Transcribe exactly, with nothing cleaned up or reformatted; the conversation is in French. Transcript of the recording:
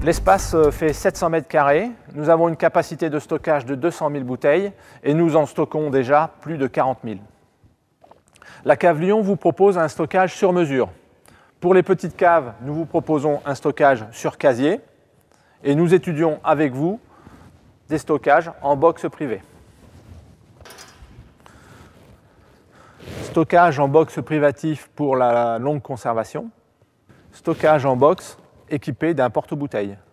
L'espace fait sept cents mètres carrés, nous avons une capacité de stockage de deux cent mille bouteilles et nous en stockons déjà plus de quarante mille. La cave Lyon vous propose un stockage sur mesure. Pour les petites caves, nous vous proposons un stockage sur casier et nous étudions avec vous des stockages en box privé. Stockage en box privatif pour la longue conservation. Stockage en box équipé d'un porte-bouteilles.